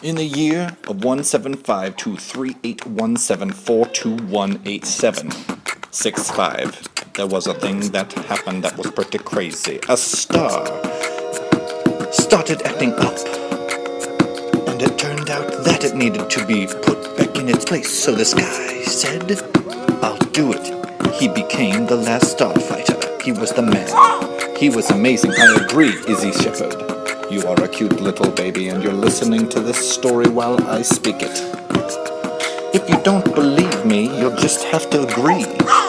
In the year of 175-238-1742187-65, there was a thing that happened that was pretty crazy. A star started acting up, and it turned out that it needed to be put back in its place. So this guy said, "I'll do it." He became the last starfighter. He was the man. He was amazing. I agree, Izzy Shepherd. You are a cute little baby, and you're listening to this story while I speak it. If you don't believe me, you'll just have to agree.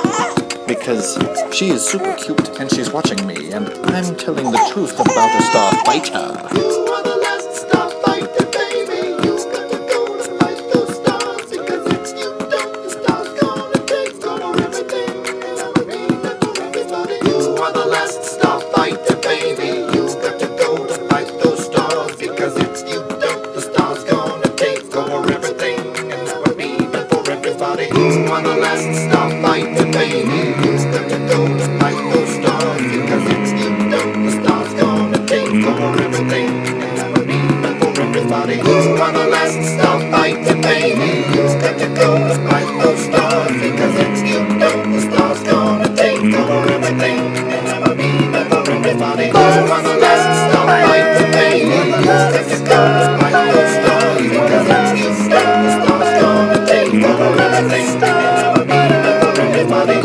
Because she is super cute, and she's watching me, and I'm telling the truth about a starfighter. You are the last starfighter, baby. You got to go to fight those stars, because if you don't, the star's gonna take over everything, and I'ma be there for everybody. You are the last starfighter, baby. You got to go to fight those stars, because if you don't, the star's gonna take over everything, and I'ma be there for everybody. You are the last starfighter, baby. You got to go to fight those stars, because if you don't, the star's gonna take over everything, and I'ma be there for everybody. You are the last starfighter, baby. You got to go to fight those stars, because if you don't, the star's gonna take over everything, and I'ma be there for everybody. You are the last starfighter, baby. You got to go to fight those stars, because if you don't, the star's gonna take over everything, and I'ma be there for everybody.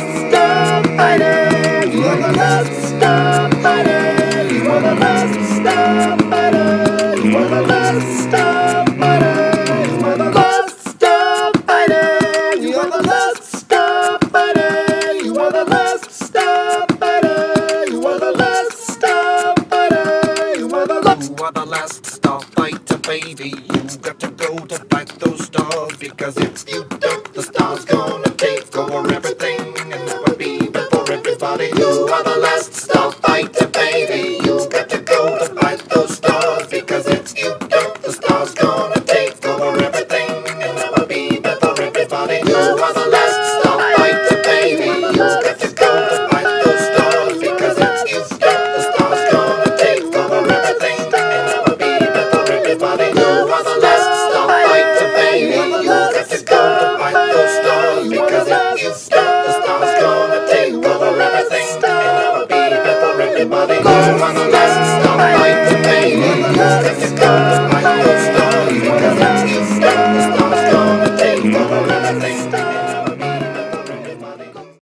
Starfighter, you are the last starfighter. You are the last starfighter. You are the last starfighter. You are the last starfighter. You are the last starfighter. You are the last starfighter. You are the last starfighter. You are the last starfighter, baby. You got to go to fight those stars, because if you don't, the star's gonna take over everything, and never be there for everybody. You are the last starfighter, baby. You got to go to fight those stars, because if you don't, the star's gonna take over everything, and never be there for everybody. You are the last starfighter, baby. You got to go to fight those stars, because if you don't, the star's gonna take over everything, and never be there for everybody. You are the last starfighter, baby. You got to go to fight those stars, because if you don't, the star's gonna take over everything.